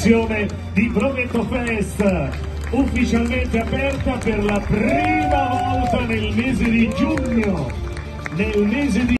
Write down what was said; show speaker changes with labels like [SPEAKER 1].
[SPEAKER 1] edizione di Brometto Fest, ufficialmente aperta per la prima volta nel mese di giugno.